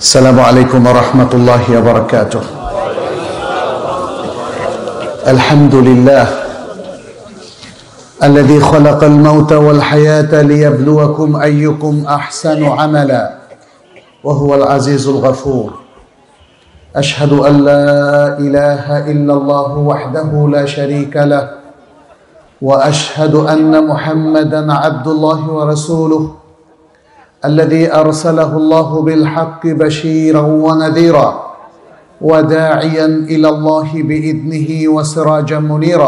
السلام عليكم ورحمة الله وبركاته. الحمد لله الذي خلق الموت والحياة ليبلوكم أيكم أحسن عملا وهو العزيز الغفور. أشهد أن لا إله إلا الله وحده لا شريك له وأشهد أن محمدا عبد الله ورسوله الذي أرسله الله بالحق بشيرا ونذيرا وداعيا إلى الله بإذنه وسراجا منيرا.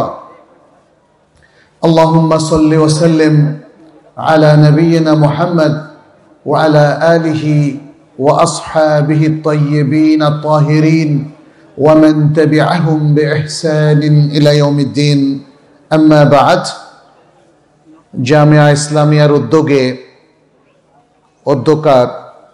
اللهم صل وسلم على نبينا محمد وعلى آله وأصحابه الطيبين الطاهرين ومن تبعهم بإحسان إلى يوم الدين. أما بعد, জামিয়া ইসলামিয়ার অধ্যকার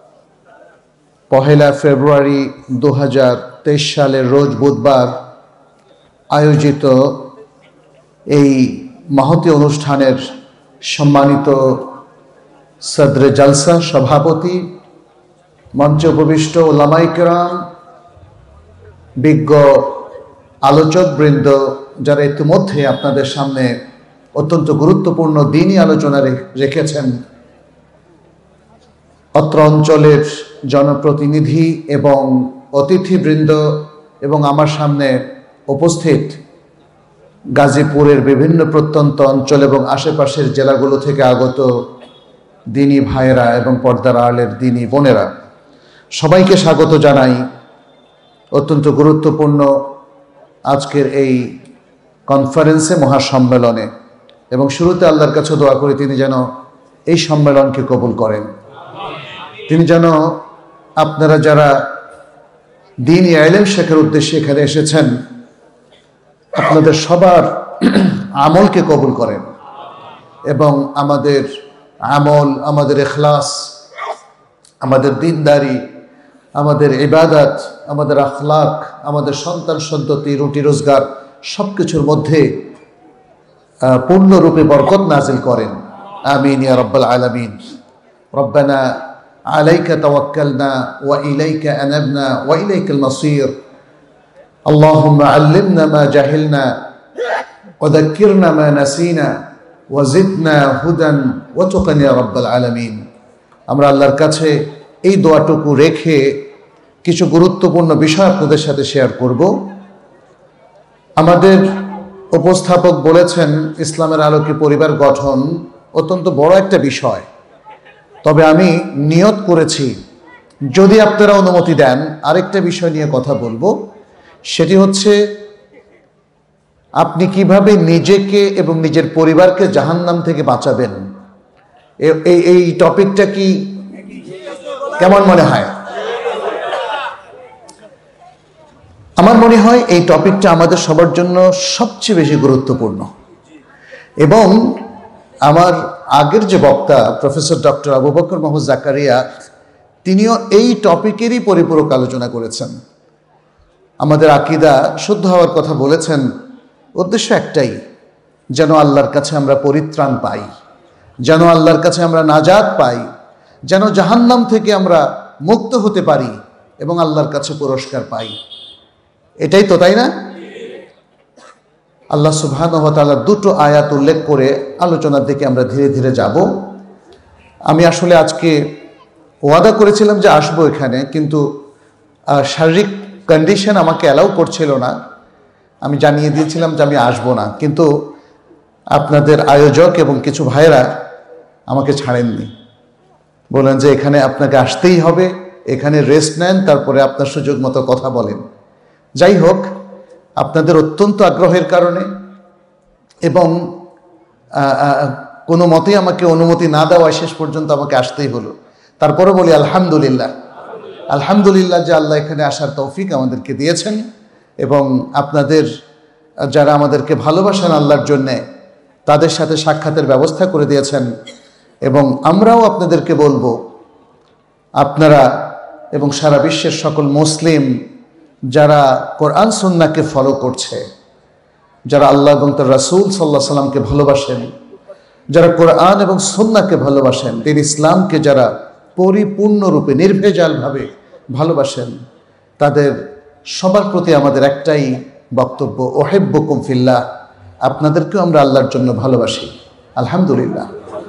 1 ফেব্রুয়ারি 2023 সালের রোজ বুধবার আয়োজিত এই মহতী অনুষ্ঠানের সম্মানিত সদরে জলসা সভাপতি, মঞ্চে উপবিষ্ট উলামায়ে কেরাম, বিজ্ঞ আলোচক বৃন্দ, যারা ইতিমধ্যে আপনাদের সামনে অত্যন্ত গুরুত্বপূর্ণ দ্বীনি আলোচনা রেখেছেন, অত্র অঞ্চলের জনপ্রতিনিধি এবং অতিথিবৃন্দ এবং আমার সামনে উপস্থিত গাজীপুরের বিভিন্ন প্রত্যন্ত অঞ্চল এবং আশেপাশের জেলাগুলো থেকে আগত দ্বীনি ভাইয়েরা এবং পর্দার আড়ালের দ্বীনি বোনেরা, সবাইকে স্বাগত জানাই অত্যন্ত গুরুত্বপূর্ণ আজকের এই কনফারেন্সে, মহাসম্মেলনে। এবং শুরুতে আল্লাহর কাছে দোয়া করি তিনি যেন এই সম্মেলনকে কবুল করেন। তিনি যেন আপনারা যারা দ্বীনি ইলম শেখার উদ্দেশ্যে এখানে এসেছেন, আপনাদের সবার আমলকে কবুল করেন এবং আমাদের আমল, আমাদের ইখলাস, আমাদের দিনদারি, আমাদের ইবাদত, আমাদের আখলাক, আমাদের সন্তান সন্ততি, রুটি রোজগার সব কিছুর মধ্যে পূর্ণরূপে বরকত নাজিল করেন। আমিন ইয়া রাব্বাল আলামিন। রব্বানা আলাইকা তাওয়াক্কালনা ওয়া ইলাইকা আনাবনা ওয়া ইলাইকাল মাসির। আল্লাহুম্মা আল্লিমনা মা জাহিলনা ওয়া যাক্কিরনা মা নাসিনা ওয়া জিদনা হুদান ওয়া তুকান ইয়া রাব্বাল আলামিন। আমরা আল্লাহর কাছে এই দোয়াটুকু রেখে কিছু গুরুত্বপূর্ণ বিষয় আপনাদের সাথে শেয়ার করব। আমাদের উপস্থাপক বলেছেন ইসলামের আলোকে পরিবার গঠন অত্যন্ত বড় একটা বিষয়, তবে আমি নিয়ত করেছি যদি আপনারা অনুমতি দেন আরেকটা বিষয় নিয়ে কথা বলবো। সেটি হচ্ছে আপনি কিভাবে নিজেকে এবং নিজের পরিবারকে জাহান্নাম থেকে বাঁচাবেন। এই টপিকটা কি কেমন মনে হয়? আমার মনে হয় এই টপিকটা আমাদের সবার জন্য সবচেয়ে বেশি গুরুত্বপূর্ণ। এবং আমার আগের যে বক্তা প্রফেসর ডক্টর আবু বকর মাহমুদ জাকারিয়া, তিনিও এই টপিকেরই পরিপূরক আলোচনা করেছেন। আমাদের আকীদা শুদ্ধ হওয়ার কথা বলেছেন। উদ্দেশ্য একটাই, যেন আল্লাহর কাছে আমরা পরিত্রাণ পাই, যেন আল্লাহর কাছে আমরা নাজাত পাই, যেন জাহান্নাম থেকে আমরা মুক্ত হতে পারি এবং আল্লাহর কাছে পুরস্কার পাই। এটাই তো, তাই না? আল্লাহ সুবহানাহু ওয়া তাআলা দুটো আয়াত উল্লেখ করে আলোচনার দিকে আমরা ধীরে ধীরে যাব। আমি আসলে আজকে ওয়াদা করেছিলাম যে আসবো এখানে, কিন্তু শারীরিক কন্ডিশন আমাকে অ্যালাউ করছিল না। আমি জানিয়ে দিয়েছিলাম যে আমি আসবো না, কিন্তু আপনাদের আয়োজক এবং কিছু ভাইয়েরা আমাকে ছাড়েননি। বলেন যে এখানে আপনাকে আসতেই হবে, এখানে রেস্ট নেন, তারপরে আপনার সুযোগ মতো কথা বলেন। যাই হোক, আপনাদের অত্যন্ত আগ্রহের কারণে এবং কোনো মতেই আমাকে অনুমতি না দেওয়ায় শেষ পর্যন্ত আমাকে আসতেই হলো। তারপরে বলি আলহামদুলিল্লাহ, আলহামদুলিল্লাহ যে আল্লাহ এখানে আসার তৌফিক আমাদেরকে দিয়েছেন এবং আপনাদের যারা আমাদেরকে ভালোবাসেন আল্লাহর জন্যে, তাদের সাথে সাক্ষাতের ব্যবস্থা করে দিয়েছেন। এবং আমরাও আপনাদেরকে বলবো, আপনারা এবং সারা বিশ্বের সকল মুসলিম যারা কোরআন সুন্নাহকে ফলো করছে, যারা আল্লাহ এবং তার রাসূল সাল্লাল্লাহু আলাইহি সাল্লামকে ভালোবাসেন, যারা কোরআন এবং সুন্নাহকে ভালোবাসেন, দিন ইসলামকে যারা পরিপূর্ণরূপে নির্ভেজালভাবে ভালোবাসেন, তাদের সবার প্রতি আমাদের একটাই বক্তব্য, ওহিব্বুকুম ফিল্লাহ, আপনাদেরকেও আমরা আল্লাহর জন্য ভালোবাসি। আলহামদুলিল্লাহ।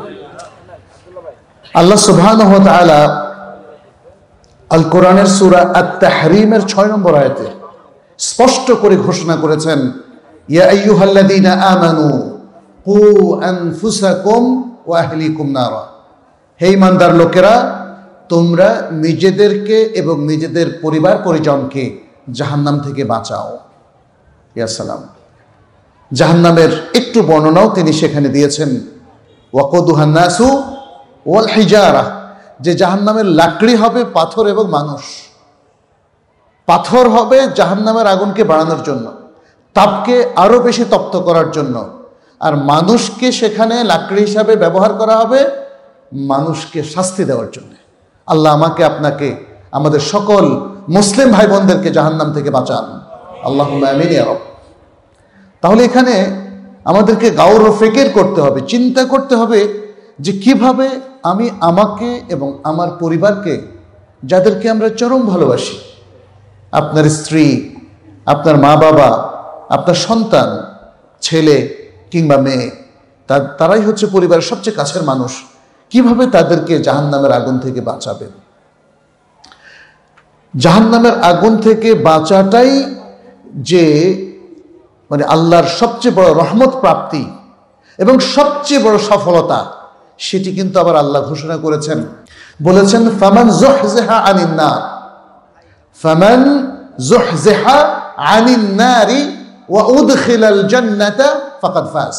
আল্লাহ সুবহানাহু ওয়া তাআলা আল কোরআনের সূরা আত-তাহরীমের 6 নম্বর আয়াতে স্পষ্ট করে ঘোষণা করেছেন, ইয়া আইয়ুহাল্লাযীনা আমানু কু আনফুসাকুম ওয়া আহলিকুম নারা। হে ঈমানদার লোকেরা, তোমরা নিজেদেরকে এবং নিজেদের পরিবার পরিজনকে জাহান্নাম থেকে বাঁচাও। ইয়া সালাম। জাহান্নামের একটু বর্ণনাও তিনি সেখানে দিয়েছেন, ওয়াকুদুহান নাসু ওয়াল হিজারা, যে জাহান্নামের লাকড়ি হবে পাথর এবং মানুষ। পাথর হবে জাহান্নামের আগুনকে বাড়ানোর জন্য, তাপকে আরো বেশি তপ্ত করার জন্য, আর মানুষকে সেখানে লাকড়ি হিসাবে ব্যবহার করা হবে মানুষকে শাস্তি দেওয়ার জন্য। আল্লাহ আমাকে, আপনাকে, আমাদের সকল মুসলিম ভাই বোনদেরকে জাহান্নাম থেকে বাঁচান, আল্লাহুম্মা আমিন ইয়া রাব। তাহলে এখানে আমাদেরকে গাওর ও ফিকির করতে হবে, চিন্তা করতে হবে যে কিভাবে আমি আমাকে এবং আমার পরিবারকে, যাদেরকে আমরা চরম ভালোবাসি, আপনার স্ত্রী, আপনার মা বাবা, আপনার সন্তান, ছেলে কিংবা মেয়ে, তারাই হচ্ছে পরিবারের সবচেয়ে কাছের মানুষ, কিভাবে তাদেরকে জাহান্নামের আগুন থেকে বাঁচাবেন। জাহান্নামের আগুন থেকে বাঁচাটাই যে মানে আল্লাহর সবচেয়ে বড় রহমত প্রাপ্তি এবং সবচেয়ে বড় সফলতা, সেটি কিন্তু আবার আল্লাহ ঘোষণা করেছেন, বলেছেন ফামান যুহযিহা আনিন নার, ফামান যুহযিহা আনিন নারি ওয়া উদখিলাল জান্নাতা ফাকাদ ফাজ।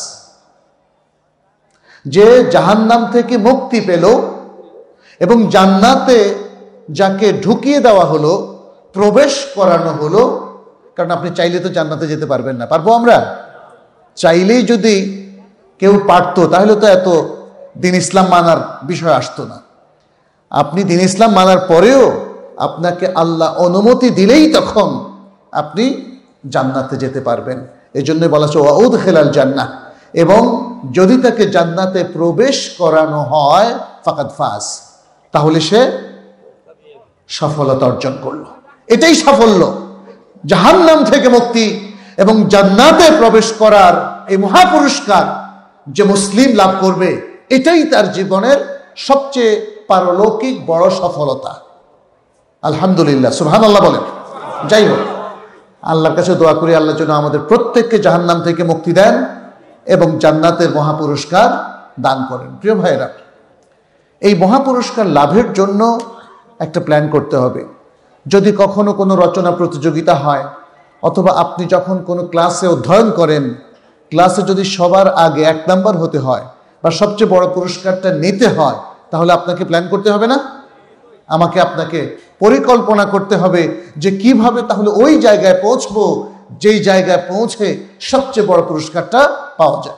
যে জাহান্নাম থেকে মুক্তি পেল এবং জান্নাতে যাকে ঢুকিয়ে দেওয়া হলো, প্রবেশ করানো হলো, কারণ আপনি চাইলে তো জান্নাতে যেতে পারবেন না, পারবো আমরা? চাইলেই যদি কেউ পারতো তাহলে তো এত দিন ইসলাম মানার বিষয় আসতো না। আপনি দিন ইসলাম মানার পরেও আপনাকে আল্লাহ অনুমতি দিলেই তখন আপনি জান্নাতে যেতে পারবেন। এই জন্য বলা হচ্ছে ওয়া উদখিলাল জান্নাহ, এবং যদি তাকে জান্নাতে প্রবেশ করানো হয় ফাকাদ ফাজ, তাহলে সে সফলতা অর্জন করলো। এটাই সাফল্য। জাহান্নাম থেকে মুক্তি এবং জান্নাতে প্রবেশ করার এই মহাপুরস্কার যে মুসলিম লাভ করবে, এটাই তার জীবনের সবচেয়ে পারলৌকিক বড় সফলতা। আলহামদুলিল্লাহ, সুবহানাল্লাহ বলেন। যাই হোক, আল্লাহর কাছে দোয়া করি আল্লাহ যেন আমাদের প্রত্যেককে জাহান্নাম থেকে মুক্তি দেন এবং জান্নাতের মহাপুরস্কার দান করেন। প্রিয় ভাইরা, এই মহাপুরস্কার লাভের জন্য একটা প্ল্যান করতে হবে। যদি কখনো কোনো রচনা প্রতিযোগিতা হয়, অথবা আপনি যখন কোনো ক্লাসে অধ্যয়ন করেন, ক্লাসে যদি সবার আগে 1 নাম্বার হতে হয় বা সবচেয়ে বড় পুরস্কারটা নিতে হয়, তাহলে আপনাকে প্ল্যান করতে হবে না? আমাকে আপনাকে পরিকল্পনা করতে হবে যে কিভাবে তাহলে ওই জায়গায় পৌঁছবো যেই জায়গায় পৌঁছে সবচেয়ে বড় পুরস্কারটা পাওয়া যায়।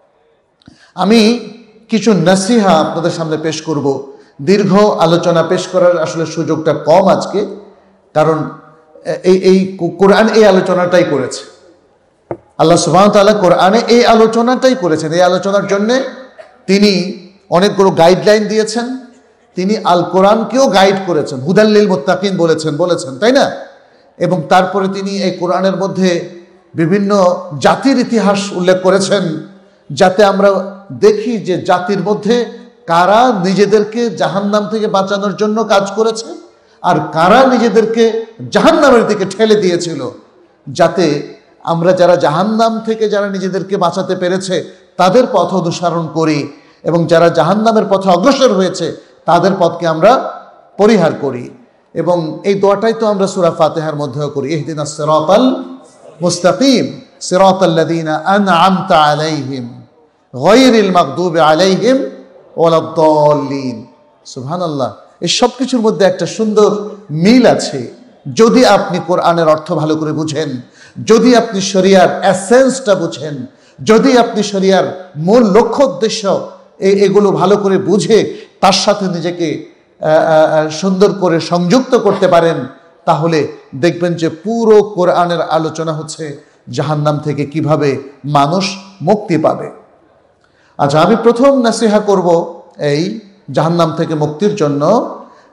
আমি কিছু নসিহা আপনাদের সামনে পেশ করব। দীর্ঘ আলোচনা পেশ করার আসলে সুযোগটা কম আজকে, কারণ এই কোরআন এই আলোচনাটাই করেছে। আল্লাহ সুবহানাহু ওয়া তাআলা কোরআনে এই আলোচনাটাই করেছেন। এই আলোচনার জন্য তিনি অনেকগুলো গাইডলাইন দিয়েছেন। তিনি আল কোরআনকেও গাইড করেছেন, হুদাল্লিল মুত্তাকিন বলেছেন, তাই না? এবং তারপরে তিনি এই কোরআনের মধ্যে বিভিন্ন জাতির ইতিহাস উল্লেখ করেছেন, যাতে আমরা দেখি যে জাতির মধ্যে কারা নিজেদেরকে জাহান্নাম থেকে বাঁচানোর জন্য কাজ করেছে আর কারা নিজেদেরকে জাহান্নামের দিকে ঠেলে দিয়েছিল, যাতে আমরা যারা জাহান্নাম থেকে যারা নিজেদেরকে বাঁচাতে পেরেছে তাদের পথ অনুসরণ করি এবং যারা জাহান্নামের পথে অগ্রসর হয়েছে তাদের পথকে আমরা পরিহার করি। এবং এই দোয়াটাই তো আমরা সূরা ফাতিহার মধ্যেও করি, ইহদিনাস সিরাতাল মুস্তাকিম সিরাতাল্লাযীনা আন'আমতা আলাইহিম গায়রিল মাগদুবি আলাইহিম ওয়ালাদ-দাল্লিন। সুবহানাল্লাহ। এই সব কিছুর মধ্যে একটা সুন্দর মিল আছে যদি আপনি কোরআনের অর্থ ভালো করে বুঝেন, যদি আপনি শরিয়ার এসেন্সটা বুঝেন, যদি আপনি শরিয়ার মূল লক্ষ্য উদ্দেশ্য এগুলো ভালো করে বুঝে তার সাথে নিজেকে সুন্দর করে সংযুক্ত করতে পারেন, তাহলে দেখবেন যে পুরো কোরআনের আলোচনা হচ্ছে জাহান্নাম থেকে কিভাবে মানুষ মুক্তি পাবে। আচ্ছা, আমি প্রথম নসিহা করব এই জাহান্নাম থেকে মুক্তির জন্য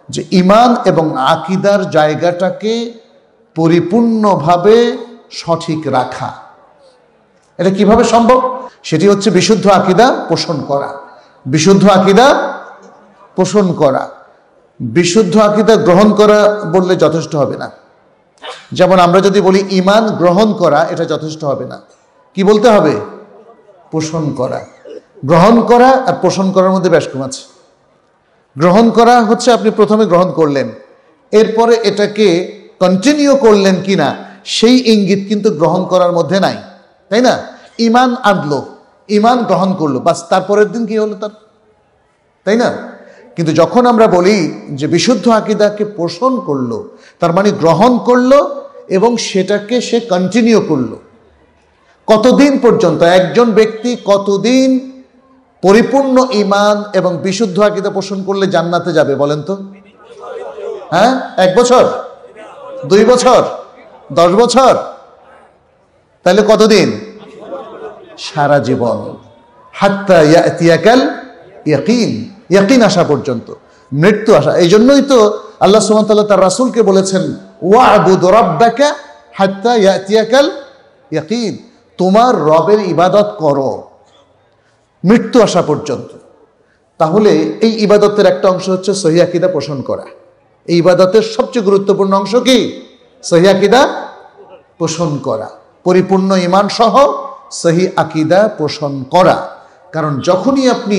যে ঈমান এবং আকীদার জায়গাটাকে পরিপূর্ণভাবে সঠিক রাখা। এটা কিভাবে সম্ভব? সেটি হচ্ছে বিশুদ্ধ আকীদা পোষণ করা। বিশুদ্ধ আকীদা পোষণ করা, বিশুদ্ধ আকীদা গ্রহণ করা বললে যথেষ্ট হবে না। যেমন আমরা যদি বলি ঈমান গ্রহণ করা, এটা যথেষ্ট হবে না। কি বলতে হবে? পোষণ করা। গ্রহণ করা আর পোষণ করার মধ্যে বেশ কম আছে। গ্রহণ করা হচ্ছে আপনি প্রথমে গ্রহণ করলেন, এরপরে এটাকে কন্টিনিউ করলেন কিনা সেই ইঙ্গিত কিন্তু গ্রহণ করার মধ্যে নাই, তাই না? ঈমান আনলো, ঈমান গ্রহণ করলো, বাস তারপরের দিন কি হলো তার, তাই না? কিন্তু যখন আমরা বলি যে বিশুদ্ধ আকীদাকে পোষণ করলো, তার মানে গ্রহণ করলো এবং সেটাকে সে কন্টিনিউ করলো। কতদিন পর্যন্ত একজন ব্যক্তি কতদিন পরিপূর্ণ ঈমান এবং বিশুদ্ধ আকীদা পোষণ করলে জান্নাতে যাবে বলেন তো? হ্যাঁ, 1 বছর, 2 বছর, 10 বছর? তাহলে কতদিন? সারা জীবন। হাত্তা ইয়াতিয়াকাল ইয়াকিন, ইয়াকিন আসা পর্যন্ত, মৃত্যু আসা। এই জন্যই তো আল্লাহ সুবহানাহু ওয়া তাআলা তার রাসূলকে বলেছেন ওয়া'বুদ রাব্বাকা হাত্তা ইয়াতিয়াকাল ইয়াকিন, তোমার রবের ইবাদত করো মৃত্যু আসা পর্যন্ত। তাহলে এই ইবাদতের একটা অংশ হচ্ছে সহিহ আকীদা পোষণ করা। এই ইবাদতের সবচেয়ে গুরুত্বপূর্ণ অংশ কি? সহিহ আকীদা পোষণ করা, পরিপূর্ণ ঈমান সহ সহিহ আকীদা পোষণ করা। কারণ যখনই আপনি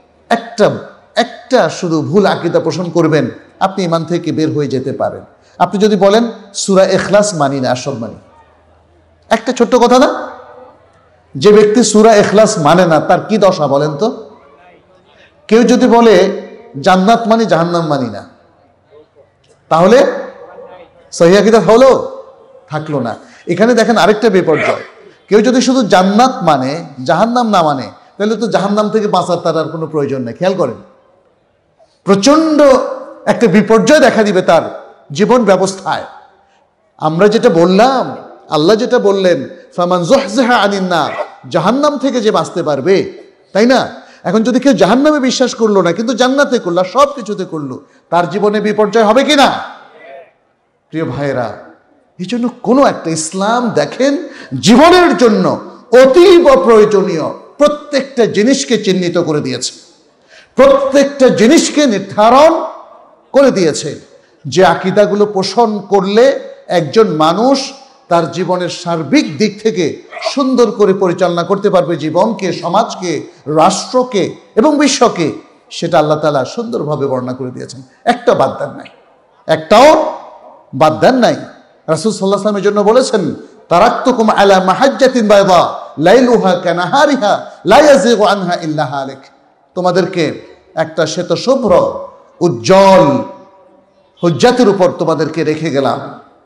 একটা শুধু ভুল আকীদা পোষণ করবেন, আপনি ঈমান থেকে বের হয়ে যেতে পারেন। আপনি যদি বলেন সূরা ইখলাস মানি না, আসল মানি, একটা ছোট্ট কথা না? যে ব্যক্তি সূরা ইখলাস মানে না তার কি দশা বলেন তো? কেউ যদি বলে জান্নাত মানি জাহান্নাম মানি না, তাহলে সহিহ আকীদা হলো? থাকলো না। এখানে দেখেন আরেকটা বিপর্যয়, কেউ যদি শুধু জান্নাত মানে জাহান্নাম না মানে, তাহলে তো জাহান্নাম থেকে বাঁচার তার আর কোনো প্রয়োজন নেই। খেয়াল করেন, প্রচন্ড একটা বিপর্যয় দেখা দিবে তার জীবন ব্যবস্থায়। আমরা যেটা বললাম, আল্লাহ যেটা বললেন ফামান যুহযিহা আনিন নার, জাহান্নাম থেকে যে বাঁচতে পারবে, তাই না? এখন যদি কেউ জাহান্নামে বিশ্বাস করলো না কিন্তু জান্নাতে করলো, সব কিছুতে করলো, তার জীবনে বিপর্যয় হবে কি না? প্রিয় ভাইরা, এই জন্য কোনো একটা ইসলাম দেখেন জীবনের জন্য অতীব প্রয়োজনীয় প্রত্যেকটা জিনিসকে চিহ্নিত করে দিয়েছে, প্রত্যেকটা জিনিসকে নির্ধারণ করে দিয়েছে যে আকীদাগুলো পোষণ করলে একজন মানুষ তার জীবনের সার্বিক দিক থেকে সুন্দর করে পরিচালনা করতে পারবে, জীবনকে, সমাজকে, রাষ্ট্রকে এবং বিশ্বকে। সেটা আল্লাহ তাআলা সুন্দরভাবে বর্ণনা করে দিয়েছেন, একটা বাদ দেন নাই, একটাও বাদ দেন নাই। রাসূল সাল্লাল্লাহু আলাইহি ওয়াসাল্লামের জন্য বলেছেন তারাকতুকুম আলা মাহাজ্জাতিন বাইদা লাইলুহা কানাহারিহা লা ইয়াযিগু আনহা ইল্লা হালিক, তোমাদেরকে একটা শ্বেত শুভ্র উজ্জ্বল হুজ্জাতের উপর তোমাদেরকে রেখে গেলাম।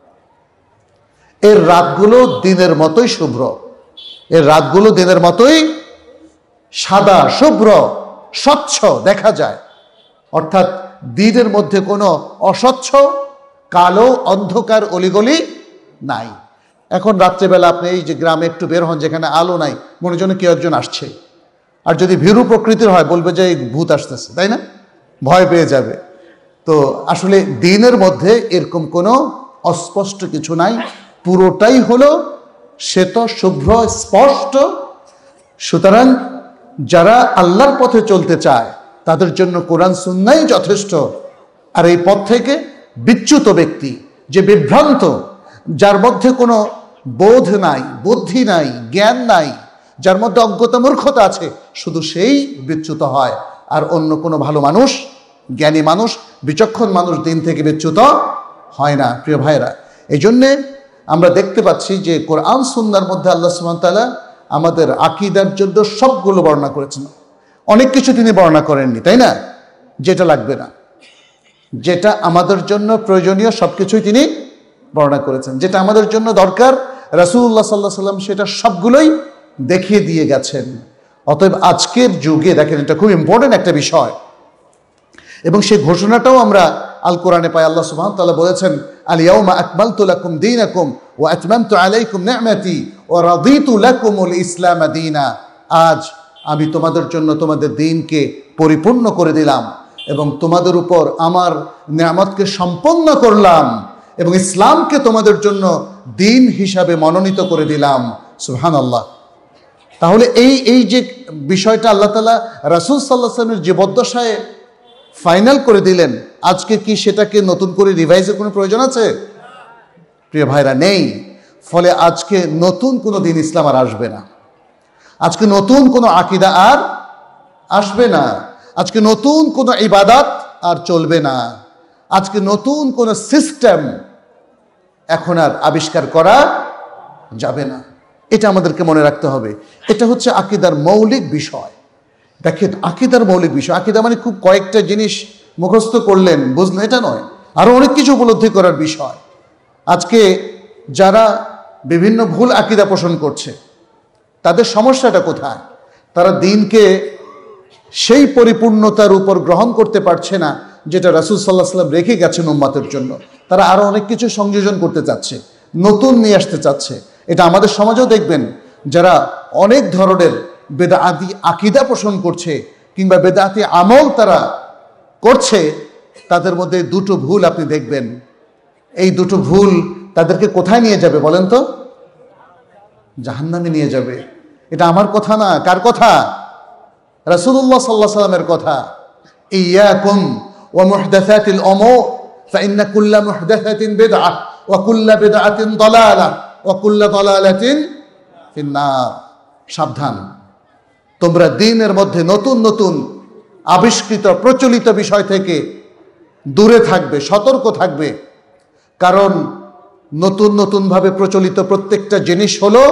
এর রাতগুলো দিনের মতোই শুভ্র, এর রাতগুলো দিনের মতোই সাদা, শুভ্র, স্বচ্ছ দেখা যায়। অর্থাৎ দিনের মধ্যে কোনো অস্বচ্ছ, কালো, অন্ধকার অলিগলি নাই। এখন রাত্রেবেলা আপনি এই যে গ্রামে একটু বের হন, যেখানে আলো নাই, মনে জন্য কেউ একজন আসছে, আর যদি ভীরু প্রকৃতির হয় বলবে যে এই ভূত আসতেছে, তাই না? ভয় পেয়ে যাবে। তো আসলে দিনের মধ্যে এরকম কোনো অস্পষ্ট কিছু নাই, পুরোটাই হলো শ্বেত, শুভ্র, স্পষ্ট। সুতরাং যারা আল্লাহর পথে চলতে চায় তাদের জন্য কোরআন সুন্নাহ যথেষ্ট। আর এই পথ থেকে বিচ্যুত ব্যক্তি, যে বিভ্রান্ত, যার মধ্যে কোনো বোধ নাই, বুদ্ধি নাই, জ্ঞান নাই, যার মধ্যে অজ্ঞতা মূর্খতা আছে, শুধু সেই বিচ্যুত হয়। আর অন্য কোনো ভালো মানুষ, জ্ঞানী মানুষ, বিচক্ষণ মানুষ দিন থেকে বিচ্যুত হয় না। প্রিয় ভাইরা, এই জন্যে আমরা দেখতে পাচ্ছি যে কোরআন সুন্নাহর মধ্যে আল্লাহ সুবহানাহু ওয়া তাআলা আমাদের আকীদার জন্য সবগুলো বর্ণনা করেছেন। অনেক কিছু তিনি বর্ণনা করেননি, তাই না? যেটা লাগবে না, যেটা আমাদের জন্য প্রয়োজনীয় সব কিছুই তিনি বর্ণনা করেছেন। যেটা আমাদের জন্য দরকার রাসূলুল্লাহ সাল্লাল্লাহু আলাইহি ওয়াসাল্লাম সেটা সবগুলোই দেখিয়ে দিয়ে গেছেন। অতএব আজকের যুগে দেখেন, এটা খুব ইম্পর্টেন্ট একটা বিষয়, এবং সেই ঘোষণাটাও আমরা আল কোরআনে পাই। আল্লাহ সুবহানাহু ওয়া তাআলা বলেছেন আল ইয়াউমা আকমালতু লাকুম দীনাকুম ওয়া আতমামতু আলাইকুম নি'মাতি ওয়া রাদিতু লাকুমুল ইসলাম দীনা, আজ আমি তোমাদের জন্য তোমাদের দ্বীনকে পরিপূর্ণ করে দিলাম এবং তোমাদের উপর আমার নিয়ামতকে সম্পন্ন করলাম এবং ইসলামকে তোমাদের জন্য দিন হিসাবে মনোনীত করে দিলাম। সুবহানাল্লাহ। তাহলে এই যে বিষয়টা আল্লাহ তাআলা রাসূল সাল্লাল্লাহু আলাইহি ওয়াসাল্লামের জীবদ্দশায় ফাইনাল করে দিলেন, আজকে কি সেটাকে নতুন করে রিভাইজের কোনো প্রয়োজন আছে? প্রিয় ভাইরা, নেই। ফলে আজকে নতুন কোনো দিন ইসলাম আর আসবে না, আজকে নতুন কোনো আকীদা আর আসবে না, আজকে নতুন কোনো ইবাদত আর চলবে না, আজকে নতুন কোনো সিস্টেম এখন আর আবিষ্কার করা যাবে না। এটা আমাদেরকে মনে রাখতে হবে। এটা হচ্ছে আকীদার মৌলিক বিষয়। দেখেন, আকীদার মৌলিক বিষয়, আকীদা মানে খুব কয়েকটা জিনিস মুখস্থ করলেন বুঝলেন এটা নয়, আরো অনেক কিছু উপলব্ধি করার বিষয়। আজকে যারা বিভিন্ন ভুল আকীদা পোষণ করছে তাদের সমস্যাটা কোথায়? তারা দিনকে সেই পরিপূর্ণতার উপর গ্রহণ করতে পারছে না যেটা রাসূল সাল্লাল্লাহু আলাইহি ওয়াসাল্লাম রেখে গেছেন উম্মতের জন্য। তারা আরো অনেক কিছু সংযোজন করতে চাচ্ছে, নতুন নিয়ে আসতে চাচ্ছে। এটা আমাদের সমাজেও দেখবেন, যারা অনেক ধরনের বেদাতি আকীদা পোষণ করছে কিংবা বেদাতি আমল তারা করছে, তাদের মধ্যে দুটো ভুল আপনি দেখবেন। এই দুটো ভুল তাদেরকে কোথায় নিয়ে যাবে বলেন তো? জাহান্নামে নিয়ে যাবে। এটা আমার কথা না, কার কথা? রাসূলুল্লাহ সাল্লাল্লাহু আলাইহি ওয়াসাল্লামের কথা। ইয়াকুম ওয়া মুহদাসাতিল উমুর ফাইন্না কুল্লা মুহদাসাতিন বিদআহ ওয়া কুল্লা বিদআতিন দালালাহ ওয়া কুল্লা দালালাতিন ফিন্নার। সাবধান, তোমরা দ্বীনের মধ্যে নতুন নতুন আবিষ্কৃত প্রচলিত বিষয় থেকে দূরে থাকবে, সতর্ক থাকবে। কারণ নতুন নতুনভাবে প্রচলিত প্রত্যেকটা জিনিস হলো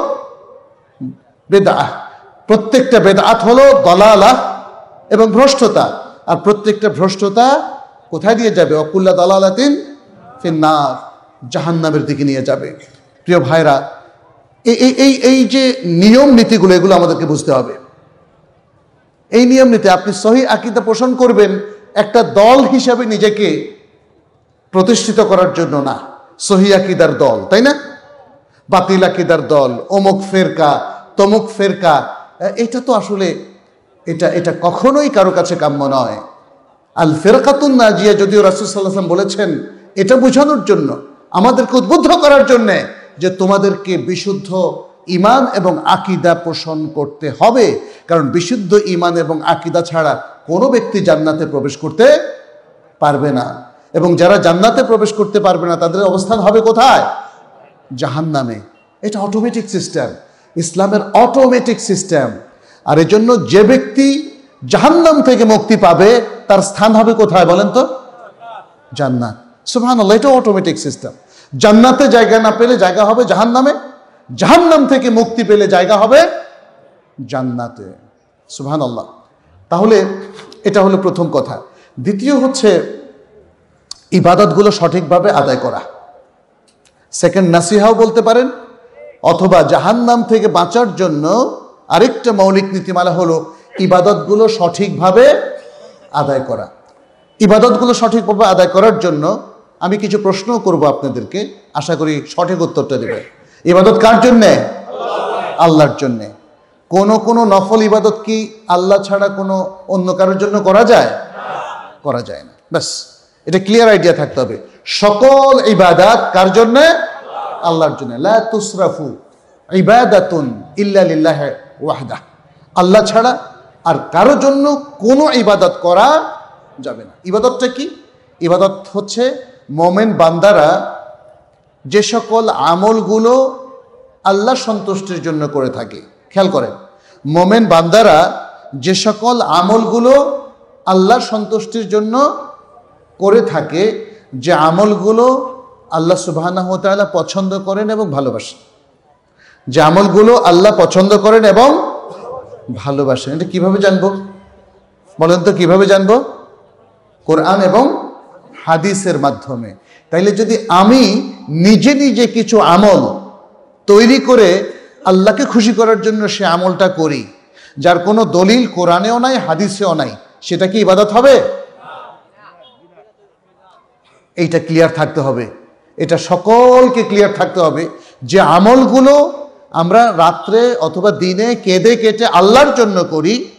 বেদআহ, প্রত্যেকটা বেদআত হলো দালালাহ এবং ভ্রষ্টতা, আর প্রত্যেকটা ভ্রষ্টতা কোথায় নিয়ে যাবে? ওয়াকুল্লা দালালাতিন ফিন্নার, জাহান্নামের দিকে নিয়ে যাবে। প্রিয় ভাইরা, এই যে নিয়ম নীতিগুলো, এগুলো আমাদেরকে বুঝতে হবে। এই নিয়ম নীতি আপনি সহিহ আকীদা পোষণ করবেন একটা দল হিসাবে নিজেকে প্রতিষ্ঠিত করার জন্য না, সহিহ আকীদার দল, তাই না? বাতিল আকীদার দল, অমুক ফেরকা তমুক ফেরকা, এটা তো আসলে এটা কখনোই কারো কাছে কাম্য নয়। আল ফিরকাতুন নাজিয়া যদিও রাসূল সাল্লাল্লাহু আলাইহি ওয়াসাল্লাম বলেছেন এটা বোঝানোর জন্য, আমাদেরকে উদ্বুদ্ধ করার জন্যে যে তোমাদেরকে বিশুদ্ধ ঈমান এবং আকীদা পোষণ করতে হবে। কারণ বিশুদ্ধ ঈমান এবং আকীদা ছাড়া কোনো ব্যক্তি জান্নাতে প্রবেশ করতে পারবে না, এবং যারা জান্নাতে প্রবেশ করতে পারবে না তাদের অবস্থান হবে কোথায়? জাহান্নামে। এটা অটোমেটিক সিস্টেম, ইসলামের অটোমেটিক সিস্টেম। আর এজন্য যে ব্যক্তি জাহান্নাম থেকে মুক্তি পাবে তার স্থান হবে কোথায় বলেন তো? জান্নাত। সুবহানাল্লাহ, এটা অটোমেটিক সিস্টেম। জান্নাতে জায়গা না পেলে জায়গা হবে জাহান্নামে, জাহান্নাম থেকে মুক্তি পেলে জায়গা হবে জান্নাতে। সুবহানাল্লাহ। তাহলে এটা হলো প্রথম কথা। দ্বিতীয় হচ্ছে ইবাদতগুলো সঠিকভাবে আদায় করা। সেকেন্ড, নাসিহাও বলতে পারেন, অথবা জাহান্নাম থেকে বাঁচার জন্য আরেকটা মৌলিক নীতিমালা হলো ইবাদতগুলো সঠিকভাবে আদায় করা। ইবাদতগুলো সঠিকভাবে আদায় করার জন্য আমি কিছু প্রশ্ন করব আপনাদেরকে, আশা করি সঠিক উত্তরটা দেবেন। ইবাদত কার জন্যে? আল্লাহর জন্যে। কোনো নফল ইবাদত কি আল্লাহ ছাড়া কোনো অন্য কারোর জন্য করা যায়? করা যায় না। ব্যাস, এটা ক্লিয়ার আইডিয়া থাকতে হবে। সকল ইবাদত কার জন্যে? আল্লাহর জন্য। লা তুসরাফু ইবাদাতুন ইল্লা লিল্লাহি ওয়াহদাহ, আল্লাহ ছাড়া আর কারো জন্য কোনো ইবাদত করা যাবে না। ইবাদতটা কি? ইবাদত হচ্ছে মুমিন বান্দারা যে সকল আমলগুলো আল্লাহ সন্তুষ্টির জন্য করে থাকে। খেয়াল করেন, মুমিন বান্দারা যে সকল আমলগুলো আল্লাহ সন্তুষ্টির জন্য করে থাকে, যে আমলগুলো আল্লাহ সুবহানাহু ওয়া তাআলা পছন্দ করেন এবং ভালোবাসেন, যে আমলগুলো আল্লাহ পছন্দ করেন এবং ভালোবাসেন, এটা কিভাবে জানবো বলেন তো? কিভাবে জানবো? কোরআন এবং হাদিসের মাধ্যমে। তাইলে যদি আমি নিজে নিজে কিছু আমল তৈরি করে আল্লাহকে খুশি করার জন্য সে আমলটা করি, যার কোনো দলিল কোরআনেও নাই হাদিসেও নাই, সেটা কি ইবাদত হবে? এইটা ক্লিয়ার থাকতে হবে, এটা সকলকে ক্লিয়ার থাকতে হবে যে আমলগুলো আমরা রাত্রে অথবা দিনে কেঁদে কেটে আল্লাহর জন্য করি,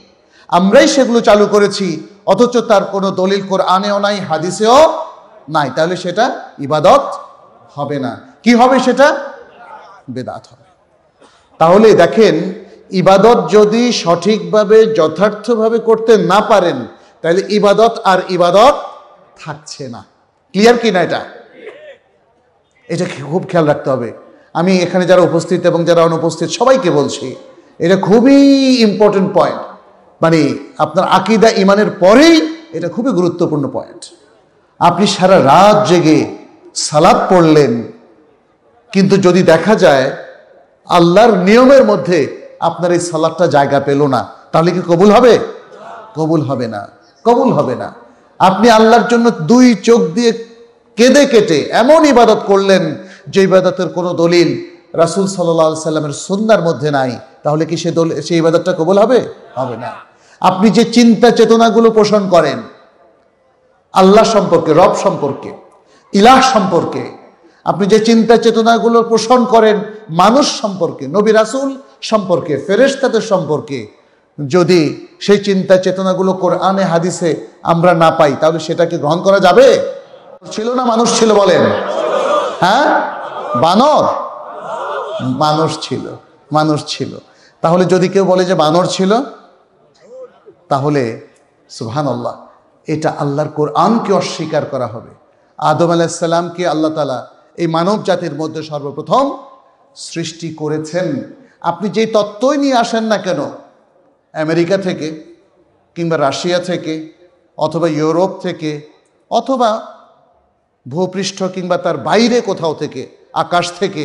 আমরাই সেগুলো চালু করেছি, অথচ তার কোনো দলিল কোরআনেও নাই, হাদিসেও নাই। তাহলে সেটা ইবাদত হবে না। কি হবে সেটা? বেদাত হবে। তাহলে দেখেন, ইবাদত যদি সঠিকভাবে যথার্থভাবে করতে না পারেন, তাহলে ইবাদত আর ইবাদত থাকছে না। ক্লিয়ার কি না? এটা খুব খেয়াল রাখতে হবে। আমি এখানে যারা উপস্থিত এবং যারা অনুপস্থিত সবাইকে বলছি, এটা খুবই ইম্পর্টেন্ট পয়েন্ট। মানে আপনার আকীদা ঈমানের পরেই এটা খুবই গুরুত্বপূর্ণ পয়েন্ট। আপনি সারা রাত জেগে সালাত পড়লেন, কিন্তু যদি দেখা যায় আল্লাহর নিয়মের মধ্যে আপনার এই সালাতটা জায়গা পেল না, তাহলে কি কবুল হবে? কবুল হবে না, কবুল হবে না। আপনি আল্লাহর জন্য দুই চোখ দিয়ে কেঁদে কেটে এমন ইবাদত করলেন যে ইবাদতের কোনো দলিল রাসূল সাল্লাল্লাহু আলাইহি সাল্লামের সুন্নাহর মধ্যে নাই, তাহলে কি সেই ইবাদতটা কবুল হবে? হবে না। আপনি যে চিন্তা চেতনাগুলো পোষণ করেন আল্লাহ সম্পর্কে, রব সম্পর্কে, ইলাহ সম্পর্কে, আপনি যে চিন্তা চেতনাগুলো পোষণ করেন মানুষ সম্পর্কে, নবী রাসূল সম্পর্কে, ফেরেশতাদের সম্পর্কে, যদি সেই চিন্তা চেতনাগুলো কোরআনে হাদিসে আমরা না পাই, তাহলে সেটাকে গ্রহণ করা যাবে? ছিল না মানুষ ছিল? বলেন। হ্যাঁ, বানর মানুষ ছিল, মানুষ ছিল। তাহলে যদি কেউ বলে যে বানর ছিল, তাহলে সুবহানাল্লাহ, এটা আল্লাহর কোরআনকে অস্বীকার করা হবে। আদম আলাইহিস সালামকে আল্লাহ তাআলা এই মানব জাতির মধ্যে সর্বপ্রথম সৃষ্টি করেছেন। আপনি যেই তত্ত্বই নিয়ে আসেন না কেন, আমেরিকা থেকে কিংবা রাশিয়া থেকে অথবা ইউরোপ থেকে অথবা ভূপৃষ্ঠ কিংবা তার বাইরে কোথাও থেকে, আকাশ থেকে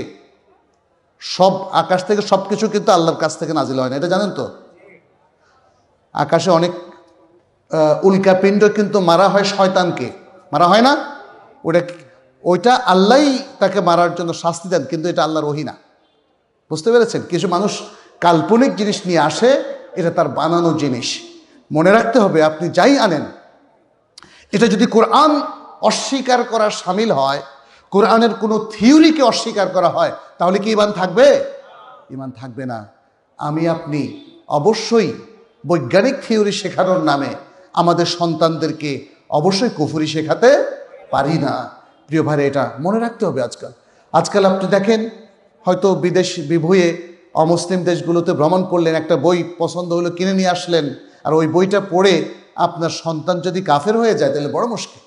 সব কিছু কিন্তু আল্লাহর কাছ থেকে নাজিল হয় না, এটা জানেন তো? আকাশে অনেক উল্কাপিণ্ড কিন্তু মারা হয় শয়তানকে, মারা হয় না? ওইটা আল্লাহই তাকে মারার জন্য শাস্তি দেন, কিন্তু এটা আল্লাহর ওহী না। বুঝতে পেরেছেন? কিছু মানুষ কাল্পনিক জিনিস নিয়ে আসে, এটা তার বানানো জিনিস। মনে রাখতে হবে, আপনি যাই আনেন, এটা যদি কোরআন অস্বীকার করা শামিল হয়, কোরআনের কোনো থিওরিকে অস্বীকার করা হয়, তাহলে কি ঈমান থাকবে? ঈমান থাকবে না। আমি আপনি অবশ্যই বৈজ্ঞানিক থিওরি শেখানোর নামে আমাদের সন্তানদেরকে অবশ্যই কুফরি শেখাতে পারি না। প্রিয় ভাই, এটা মনে রাখতে হবে। আজকাল আপনি দেখেন, হয়তো বিদেশ বিভুঁয়ে অমুসলিম দেশগুলোতে ভ্রমণ করলেন, একটা বই পছন্দ হলো, কিনে নিয়ে আসলেন, আর ওই বইটা পড়ে আপনার সন্তান যদি কাফের হয়ে যায়, তাহলে বড় মুশকিল।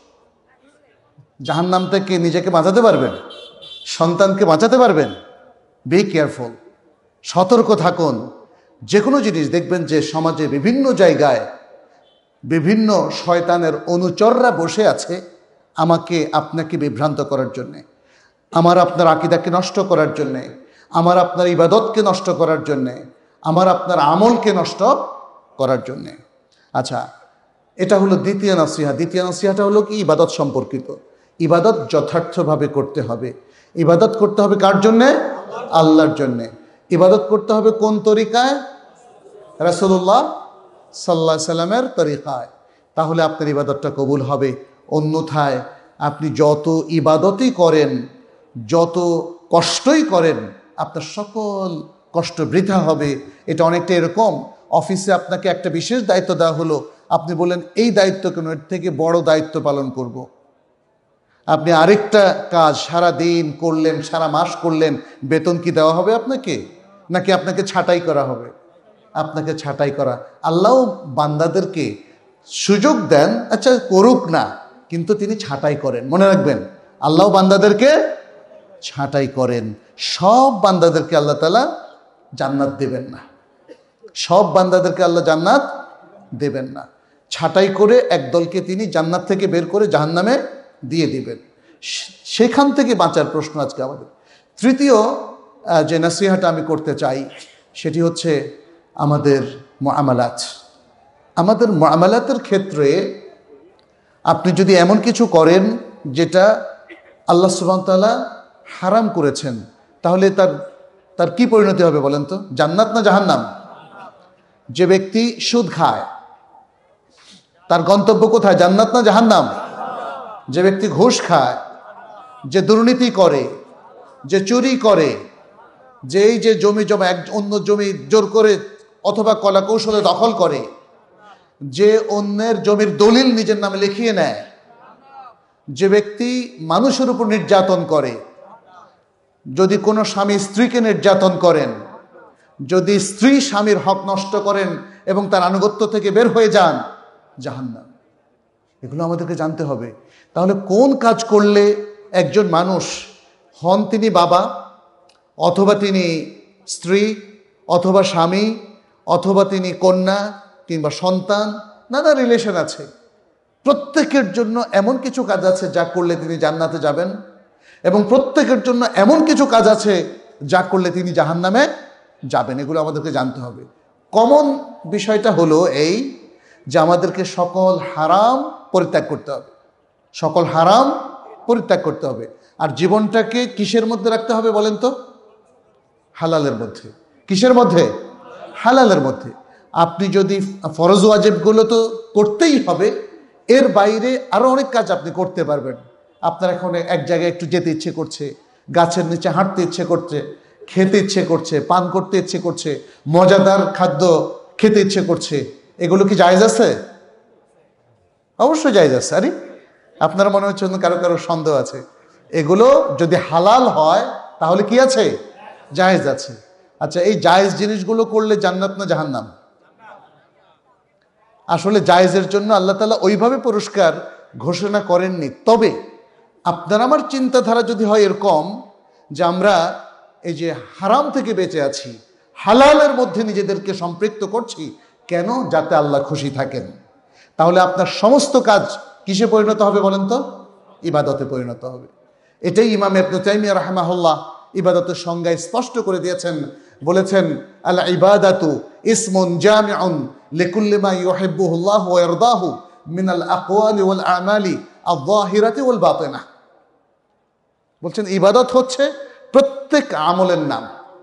জাহান্নাম থেকে নিজেকে বাঁচাতে পারবেন? সন্তানকে বাঁচাতে পারবেন? বি কেয়ারফুল, সতর্ক থাকুন। যে কোনো জিনিস দেখবেন যে সমাজে বিভিন্ন জায়গায় বিভিন্ন শয়তানের অনুচররা বসে আছে আমাকে আপনাকে বিভ্রান্ত করার জন্যে, আমার আপনার আকীদাকে নষ্ট করার জন্যে, আমার আপনার ইবাদতকে নষ্ট করার জন্যে, আমার আপনার আমলকে নষ্ট করার জন্যে। আচ্ছা, এটা হলো দ্বিতীয় নসিহা। দ্বিতীয় নসিহাটা হলো কি? ইবাদত সম্পর্কিত। ইবাদত যথার্থভাবে করতে হবে। ইবাদত করতে হবে কার জন্যে? আল্লাহর জন্যে। ইবাদত করতে হবে কোন তরিকায়? রাসূলুল্লাহ সাল্লাল্লাহু আলাইহি সাল্লামের তরিকায়। তাহলে আপনার ইবাদতটা কবুল হবে। অন্যথায় আপনি যত ইবাদতই করেন, যত কষ্টই করেন, আপনার সকল কষ্ট বৃথা হবে। এটা অনেকটা এরকম, অফিসে আপনাকে একটা বিশেষ দায়িত্ব দেওয়া হলো, আপনি বললেন এই দায়িত্ব কেন, এর থেকে বড় দায়িত্ব পালন করব। আপনি আরেকটা কাজ সারা দিন করলেন, সারা মাস করলেন, বেতন কি দেওয়া হবে আপনাকে? নাকি আপনাকে ছাঁটাই করা হবে? আপনাকে ছাঁটাই করা। আল্লাহ বান্দাদেরকে সুযোগ দেন, আচ্ছা করুক না, কিন্তু তিনি ছাঁটাই করেন। মনে রাখবেন, আল্লাহ বান্দাদেরকে ছাঁটাই করেন। সব বান্দাদেরকে আল্লাহ তাআলা জান্নাত দেবেন না, সব বান্দাদেরকে আল্লাহ জান্নাত দেবেন না। ছাঁটাই করে একদলকে তিনি জান্নাত থেকে বের করে জাহান্নামে দিয়ে দিবেন। সেখান থেকে বাঁচার প্রশ্ন আজকে আমাদের। তৃতীয় যে নসিহাটা আমি করতে চাই, সেটি হচ্ছে আমাদের মুআমালাত। আমাদের মুআমালাতের ক্ষেত্রে আপনি যদি এমন কিছু করেন যেটা আল্লাহ সুবহানাহু ওয়া তাআলা হারাম করেছেন, তাহলে তার কি পরিণতি হবে বলেন তো? জান্নাত না জাহান্নাম? যে ব্যক্তি সুদ খায়, তার গন্তব্য কোথায়? জান্নাত না জাহান্নাম? যে ব্যক্তি ঘুষ খায়, যে দুর্নীতি করে, যে চুরি করে, যে জমি জমা অন্য জমি জোর করে অথবা কলা কৌশলে দখল করে, যে অন্যের জমির দলিল নিজের নামে লিখিয়ে নেয়, যে ব্যক্তি মানুষের উপর নির্যাতন করে, যদি কোনো স্বামী স্ত্রীকে নির্যাতন করেন, যদি স্ত্রী স্বামীর হক নষ্ট করেন এবং তার আনুগত্য থেকে বের হয়ে যান, জাহান্নাম। এগুলো আমাদেরকে জানতে হবে। তাহলে কোন কাজ করলে একজন মানুষ, হন তিনি বাবা অথবা তিনি স্ত্রী অথবা স্বামী অথবা তিনি কন্যা কিংবা সন্তান, নানা রিলেশন আছে, প্রত্যেকের জন্য এমন কিছু কাজ আছে যা করলে তিনি জান্নাতে যাবেন, এবং প্রত্যেকের জন্য এমন কিছু কাজ আছে যা করলে তিনি জাহান্নামে যাবেন। এগুলো আমাদেরকে জানতে হবে। কমন বিষয়টা হলো এই যে আমাদেরকে সকল হারাম পরিত্যাগ করতে হবে, সকল হারাম পরিত্যাগ করতে হবে। আর জীবনটাকে কিসের মধ্যে রাখতে হবে বলেন তো? হালালের মধ্যে। কিসের মধ্যে? হালালের মধ্যে। আপনি যদি ফরজ ওয়াজিবগুলো তো করতেই হবে, এর বাইরে আরও অনেক কাজ আপনি করতে পারবেন। আপনার এখন এক জায়গায় একটু যেতে ইচ্ছে করছে, গাছের নিচে হাঁটতে ইচ্ছে করছে, খেতে ইচ্ছে করছে, পান করতে ইচ্ছে করছে, মজাদার খাদ্য খেতে ইচ্ছে করছে, এগুলো কি জায়েজ আছে? অবশ্যই জায়েজ আছে। আরে আপনারা মনে হচ্ছে কারো কারো সন্দেহ আছে। এগুলো যদি হালাল হয় তাহলে কি আছে? জায়েজ আছে। আচ্ছা, এই জায়েজ জিনিসগুলো করলে জান্নাত না জাহান্নাম? আসলে জায়েজের জন্য আল্লাহ তাআলা ওইভাবে পুরস্কার ঘোষণা করেননি। তবে আপনার আমার চিন্তাধারা যদি হয় এরকম যে আমরা এই যে হারাম থেকে বেঁচে আছি, হালালের মধ্যে নিজেদেরকে সম্পৃক্ত করছি, কেন? যাতে আল্লাহ খুশি থাকেন। তাহলে আপনার সমস্ত কাজ কিসে পরিণত হবে বলেন তো? ইবাদতে পরিণত হবে। এটাই ইমাম ইবনে তাইমিয়া রাহিমাহুল্লাহ ইবাদতের সংজ্ঞায় স্পষ্ট করে দিয়েছেন। বলেছেন, আল ইবাদাতু ইসমুন জামিউন লিকুল্লি মা ইউহিব্বুহুল্লাহ ওয়া ইয়ারদাহু মিনাল আকওয়ালি ওয়াল আমালি আয-যাহিরাতি ওয়াল বাতিনা। বলছেন ইবাদত হচ্ছে প্রত্যেক আমলের নাম,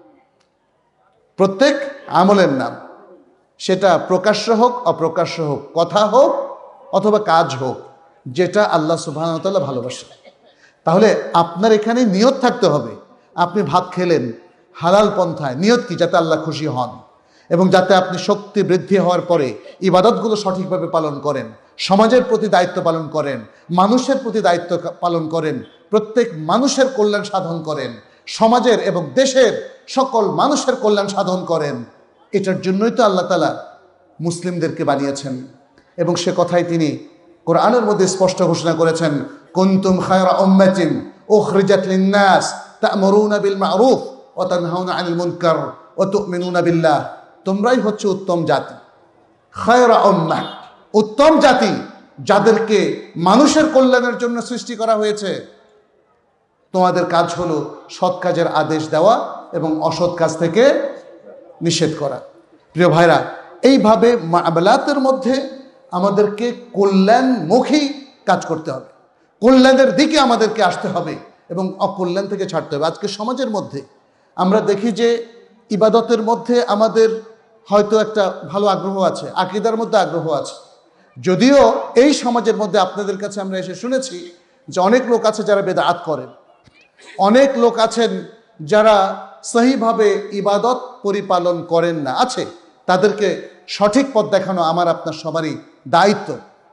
প্রত্যেক আমলের নাম, সেটা প্রকাশ্য হোক অপ্রকাশ্য হোক, কথা হোক অথবা কাজ হোক, যেটা আল্লাহ সুবহানাহু ওয়া তাআলা ভালোবাসেন। তাহলে আপনার এখানে নিয়ত থাকতে হবে। আপনি ভাত খেলেন হালাল পন্থায়, নিয়ত কি? যাতে আল্লাহ খুশি হন এবং যাতে আপনি শক্তি বৃদ্ধি হওয়ার পরে ইবাদতগুলো সঠিকভাবে পালন করেন, সমাজের প্রতি দায়িত্ব পালন করেন, মানুষের প্রতি দায়িত্ব পালন করেন, প্রত্যেক মানুষের কল্যাণ সাধন করেন, সমাজের এবং দেশের সকল মানুষের কল্যাণ সাধন করেন। এটার জন্যই তো আল্লাহ তাআলা মুসলিমদেরকে বানিয়েছেন। এবং সে কথাই তিনি কোরআনের মধ্যে স্পষ্ট ঘোষণা করেছেন, কুনতুম খায়রা উম্মাতিন উখরিজাত লিন-নাস তা'মুরুনা বিল মা'রুফ ওয়া তানহাউনা আনিল মুনকার ওয়া তু'মিনুনা বিল্লাহ। তোমরাই হচ্ছে উত্তম জাতি, খায়রা উম্মাহ, উত্তম জাতি, যাদেরকে মানুষের কল্যাণের জন্য সৃষ্টি করা হয়েছে। তোমাদের কাজ হলো সৎ কাজের আদেশ দেওয়া এবং অসৎ কাজ থেকে নিষেধ করা। প্রিয় ভাইরা, এইভাবে মামলাতের মধ্যে আমাদেরকে কল্যাণমুখী কাজ করতে হবে, কল্যাণের দিকে আমাদেরকে আসতে হবে এবং অকল্যাণ থেকে ছাড়তে হবে। আজকে সমাজের মধ্যে আমরা দেখি যে ইবাদতের মধ্যে আমাদের হয়তো একটা ভালো আগ্রহ আছে, আকীদার মধ্যে আগ্রহ আছে, যদিও এই সমাজের মধ্যে আপনাদের কাছে আমরা এসে শুনেছি যে অনেক লোক আছে যারা বেদাত করেন, অনেক লোক আছেন যারা সহিভাবে ইবাদত পরিপালন করেন না। আছে, তাদেরকে সঠিক পথ দেখানো আমার আপনার সবারই দায়িত্ব।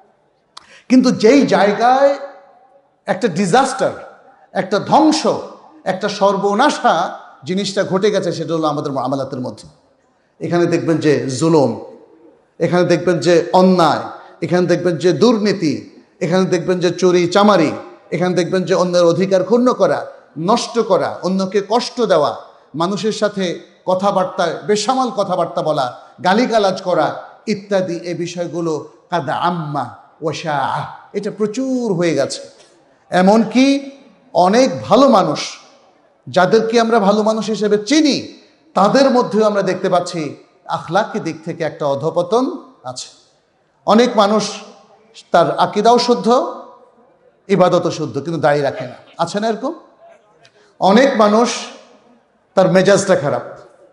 কিন্তু যেই জায়গায় একটা ডিজাস্টার, একটা ধ্বংস, একটা সর্বনাশা জিনিসটা ঘটে গেছে, সেটা হলো আমাদের মুআমালাতের মধ্যে। এখানে দেখবেন যে জুলুম, এখানে দেখবেন যে অন্যায়, এখানে দেখবেন যে দুর্নীতি, এখানে দেখবেন যে চুরি চামারি, এখানে দেখবেন যে অন্যের অধিকার ক্ষুণ্ণ করা, নষ্ট করা, অন্যকে কষ্ট দেওয়া, মানুষের সাথে কথাবার্তায় বেসামাল কথাবার্তা বলা, গালিগালাজ করা ইত্যাদি। এই বিষয়গুলো কাদ আম্মা ওয়াশা, এটা প্রচুর হয়ে গেছে। এমনকি অনেক ভালো মানুষ, যাদেরকে আমরা ভালো মানুষ হিসেবে চিনি, তাদের মধ্যেও আমরা দেখতে পাচ্ছি আখলাকি দিক থেকে একটা অধপতন আছে। অনেক মানুষ তার আকীদাও শুদ্ধ, ইবাদতও শুদ্ধ, কিন্তু দাঁড়িয়ে রাখে না। আছে না এরকম? অনেক মানুষ তার মেজাজটা খারাপ,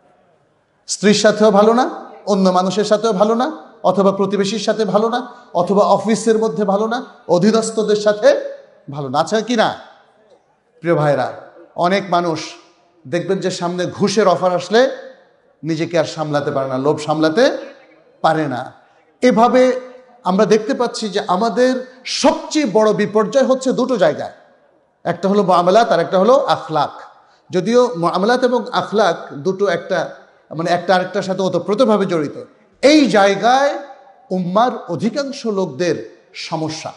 স্ত্রীর সাথেও ভালো না, অন্য মানুষের সাথেও ভালো না, অথবা প্রতিবেশীর সাথে ভালো না, অথবা অফিসের মধ্যে ভালো না, অধীনস্থদের সাথে ভালো না। আছে কি না? প্রিয় ভাইরা, অনেক মানুষ দেখবেন যে সামনে ঘুষের অফার আসলে নিজেকে আর সামলাতে পারে না, লোভ সামলাতে পারে না। এভাবে আমরা দেখতে পাচ্ছি যে আমাদের সবচেয়ে বড় বিপর্যয় হচ্ছে দুটো জায়গায়, একটা হলো মুআমালাত আর একটা হলো আখলাক। যদিও মুআমালাত এবং আখলাক দুটো একটা আরেকটার সাথে ওতপ্রোতভাবে জড়িত। এই জায়গায় উম্মার অধিকাংশ লোকদের সমস্যা,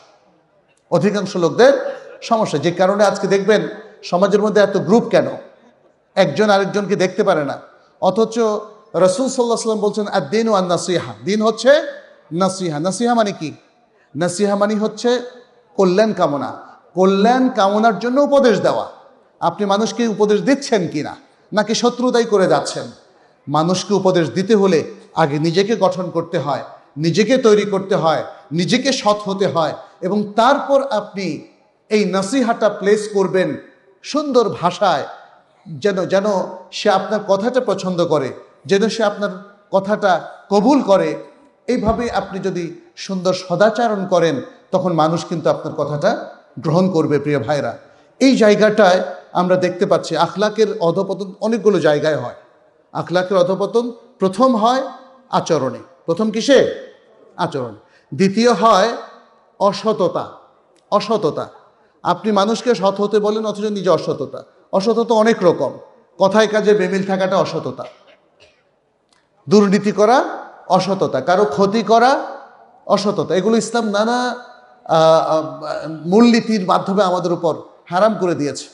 যে কারণে আজকে দেখবেন সমাজের মধ্যে এত গ্রুপ কেন, একজন আরেকজনকে দেখতে পারে না। অথচ রাসূল সাল্লাল্লাহু আলাইহি ওয়াসাল্লাম বলছেন আদ-দীনু আন-নাসিহা, দিন হচ্ছে নাসিহা। নাসিহা মানে কি? নাসিহা মানে হচ্ছে কল্যাণ কামনা, কল্যাণ কামনার জন্য উপদেশ দেওয়া। আপনি মানুষকে উপদেশ দিচ্ছেন কিনা, নাকি শত্রুতাই করে যাচ্ছেন? মানুষকে উপদেশ দিতে হলে আগে নিজেকে গঠন করতে হয়, নিজেকে তৈরি করতে হয়, নিজেকে সৎ হতে হয়, এবং তারপর আপনি এই নাসিহাটা প্লেস করবেন সুন্দর ভাষায়, যেন সে আপনার কথাটা পছন্দ করে, যেন সে আপনার কথাটা কবুল করে। এইভাবে আপনি যদি সুন্দর সদাচরণ করেন, তখন মানুষ কিন্তু আপনার কথাটা গ্রহণ করবে। প্রিয় ভাইরা, এই জায়গাটায় আমরা দেখতে পাচ্ছি আখলাকের অধপতন অনেকগুলো জায়গায় হয়। আখলাকের অধপতন প্রথম হয় আচরণে। প্রথম কিসে? আচরণ। দ্বিতীয় হয় অসততা। আপনি মানুষকে সৎ হতে বলেন অথচ নিজে অসততা। অসততা অনেক রকম, কথায় কাজে বেমিল থাকাটা অসততা, দুর্নীতি করা অসততা, কারো ক্ষতি করা অসততা। এগুলো ইসলাম নানা মূলনীতির মাধ্যমে আমাদের উপর হারাম করে দিয়েছে।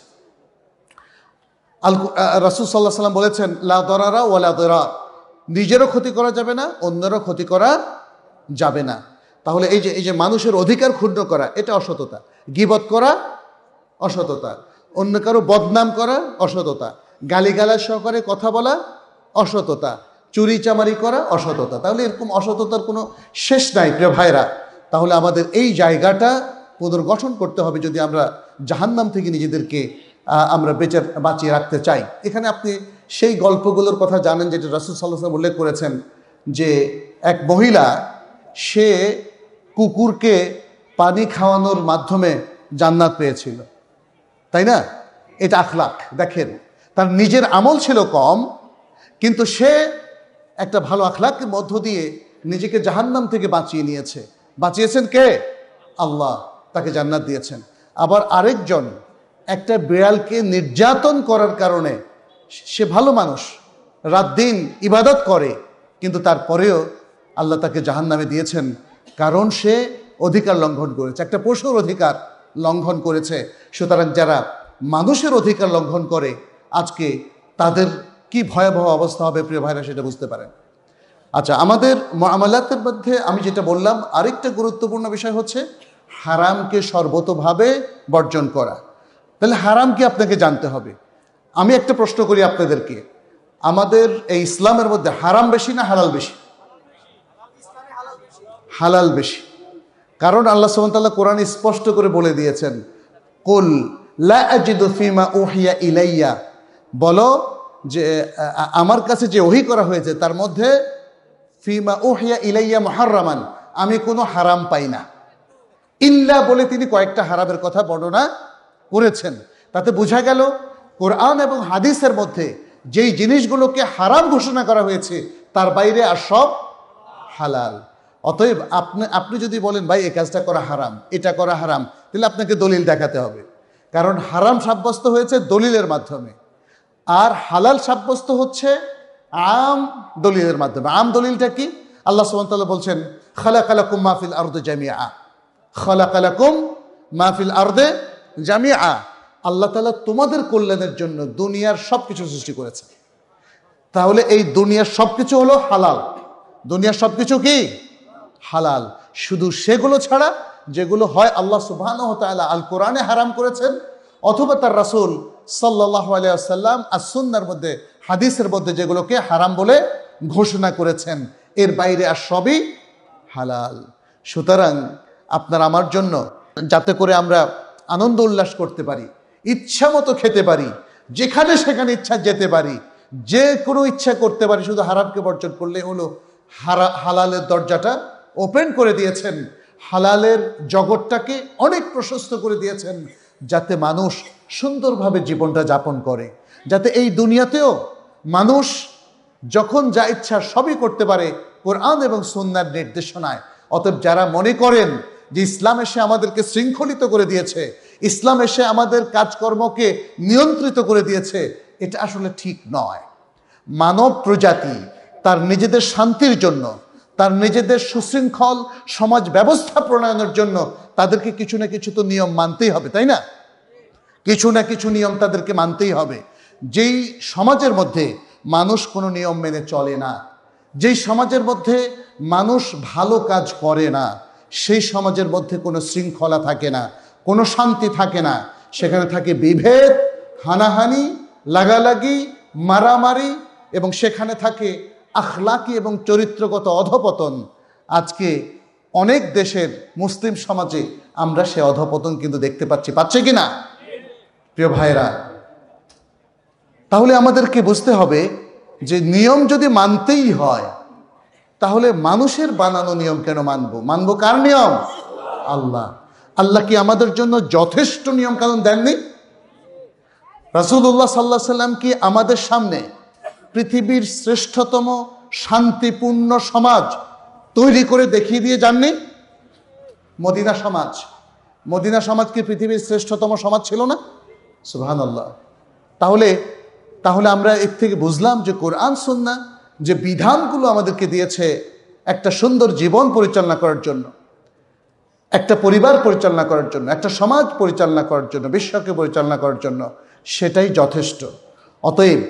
রাসূল সাল্লাল্লাহু আলাইহি ওয়াসাল্লাম বলেছেন লা দারারা ওয়ালা দিরার, নিজেরও ক্ষতি করা যাবে না, অন্যেরও ক্ষতি করা যাবে না। তাহলে এই যে মানুষের অধিকার ক্ষুণ্ণ করা, এটা অসততা। গীবত করা অসততা, অন্য কারো বদনাম করা অসততা, গালিগালাজ সহকারে কথা বলা অসততা, চুরি চামারি করা অসততা। তাহলে এরকম অসততার কোনো শেষ নাই প্রিয় ভাইরা। তাহলে আমাদের এই জায়গাটা পুনর্গঠন করতে হবে যদি আমরা জাহান্নাম থেকে নিজেদেরকে আমরা বাঁচিয়ে রাখতে চাই। এখানে আপনি সেই গল্পগুলোর কথা জানেন যেটা রাসূল সাল্লাল্লাহু আলাইহি ওয়াসাল্লাম উল্লেখ করেছেন, যে এক মহিলা সে কুকুরকে পানি খাওয়ানোর মাধ্যমে জান্নাত পেয়েছিল, তাই না? এটা আখলাক। দেখেন, তার নিজের আমল ছিল কম, কিন্তু সে একটা ভালো আখলাকের মধ্য দিয়ে নিজেকে জাহান্নাম থেকে বাঁচিয়েছেন কে? আল্লাহ, তাকে জান্নাত দিয়েছেন। আবার আরেকজন একটা বিড়ালকে নির্যাতন করার কারণে, সে ভালো মানুষ, রাত দিন ইবাদত করে, কিন্তু তারপরেও আল্লাহ তাকে জাহান্নামে দিয়েছেন, কারণ সে অধিকার লঙ্ঘন করেছে, একটা পশুর অধিকার লঙ্ঘন করেছে। সুতরাং যারা মানুষের অধিকার লঙ্ঘন করে, আজকে তাদের কি ভয়াবহ অবস্থা হবে প্রিয় ভাইরা, সেটা বুঝতে পারেন। আচ্ছা, আমাদের মুআমালাতের মধ্যে আমি যেটা বললাম, আরেকটা গুরুত্বপূর্ণ বিষয় হচ্ছে হারামকে সর্বতোভাবে বর্জন করা। তাহলে হারাম কি আপনাকে জানতে হবে। আমি একটা প্রশ্ন করি আপনাদেরকে, আমাদের এই ইসলামের মধ্যে হারাম বেশি না হালাল বেশি? হালাল বেশি। কারণ আল্লাহ সুবহানাহু ওয়া তাআলা কোরআনে স্পষ্ট করে বলে দিয়েছেন, কুল লা আজিদু ফিমা উহিয়া ইলাইয়া, বলো যে আমার কাছে যে ওহী করা হয়েছে তার মধ্যে ফিমা উহিয়া ইলাইয়া মুহাররামান, আমি কোনো হারাম পাই না। ইল্লা বলে তিনি কয়েকটা হারামের কথা বর্ণনা করেছেন। তাতে বোঝা গেল কোরআন এবং হাদিসের মধ্যে যেই জিনিসগুলোকে হারাম ঘোষণা করা হয়েছে তার বাইরে আর সব হালাল। অতএব আপনি যদি বলেন ভাই এই কাজটা করা হারাম, এটা করা হারাম, তাহলে আপনাকে দলিল দেখাতে হবে, কারণ হারাম সাব্যস্ত হয়েছে দলিলের মাধ্যমে, আর হালাল সাব্যস্ত হচ্ছে আম দলিলের মাধ্যমে। আম দলিলটা কি? আল্লাহ সুবহানাহু ওয়া তাআলা বলছেন খালাকালাকুম মা ফিল আরদি জামিআ, খালাকালাকুম মা ফিল আরদি জামিআ, আল্লাহ তাআলা তোমাদের কল্যাণের জন্য দুনিয়ার সবকিছু সৃষ্টি করেছে। তাহলে এই দুনিয়ার সবকিছু হলো হালাল, দুনিয়ার সবকিছু কি হালাল, শুধু সেগুলো ছাড়া যেগুলো হয় আল্লাহ সুবহানাহু ওয়া তাআলা আল কোরআনে হারাম করেছেন, অথবা তার রাসূল সাল্লাল্লাহু আলাইহি ওয়াসাল্লাম as-সুন্নাহর মধ্যে, হাদিসের মধ্যে যেগুলোকে হারাম বলে ঘোষণা করেছেন, এর বাইরে আর সবই হালাল। সুতরাং আপনার আমার জন্য, যাতে করে আমরা আনন্দ উল্লাস করতে পারি, ইচ্ছা মতো খেতে পারি, যেখানে সেখানে ইচ্ছা যেতে পারি, যে কোনো ইচ্ছা করতে পারি, শুধু হারামকে বর্জন করলে হলো, হালালের দরজাটা ওপেন করে দিয়েছেন, হালালের জগৎটাকে অনেক প্রশস্ত করে দিয়েছেন, যাতে মানুষ সুন্দরভাবে জীবনটা যাপন করে, যাতে এই দুনিয়াতেও মানুষ যখন যা ইচ্ছা সবই করতে পারে, কোরআন এবং সুন্নাহর নির্দেশনায়। অতএব যারা মনে করেন যে ইসলাম এসে আমাদেরকে শৃঙ্খলিত করে দিয়েছে, ইসলাম এসে আমাদের কাজকর্মকে নিয়ন্ত্রিত করে দিয়েছে, এটা আসলে ঠিক নয়। মানব প্রজাতি তার নিজেদের শান্তির জন্য, তার নিজেদের সুশৃঙ্খল সমাজ ব্যবস্থা প্রণয়নের জন্য তাদেরকে কিছু না কিছু তো নিয়ম মানতেই হবে, তাই না? কিছু না কিছু নিয়ম তাদেরকে মানতেই হবে। যেই সমাজের মধ্যে মানুষ কোনো নিয়ম মেনে চলে না, যেই সমাজের মধ্যে মানুষ ভালো কাজ করে না, সেই সমাজের মধ্যে কোনো শৃঙ্খলা থাকে না, কোনো শান্তি থাকে না। সেখানে থাকে বিভেদ, হানাহানি, লাগালাগি, মারামারি, এবং সেখানে থাকে আখলাকি এবং চরিত্রগত অধপতন। আজকে অনেক দেশের মুসলিম সমাজে আমরা সে অধপতন কিন্তু দেখতে পাচ্ছি কি না প্রিয় ভাইরা? তাহলে আমাদেরকে বুঝতে হবে যে নিয়ম যদি মানতেই হয়, তাহলে মানুষের বানানো নিয়ম কেন মানবো কার নিয়ম? আল্লাহ। আল্লাহ কি আমাদের জন্য যথেষ্ট নিয়ম কানুন দেননি? রাসূলুল্লাহ সাল্লাল্লাহু আলাইহি সাল্লাম কি আমাদের সামনে পৃথিবীর শ্রেষ্ঠতম শান্তিপূর্ণ সমাজ তৈরি করে দেখিয়ে দিয়ে যাননি? মদিনা সমাজ কি পৃথিবীর শ্রেষ্ঠতম সমাজ ছিল না? সুবহানাল্লাহ। তাহলে আমরা এর থেকে বুঝলাম যে কোরআন সুন্নাহ যে বিধানগুলো আমাদেরকে দিয়েছে একটা সুন্দর জীবন পরিচালনা করার জন্য, একটা পরিবার পরিচালনা করার জন্য, একটা সমাজ পরিচালনা করার জন্য, বিশ্বকে পরিচালনা করার জন্য, সেটাই যথেষ্ট। অতএব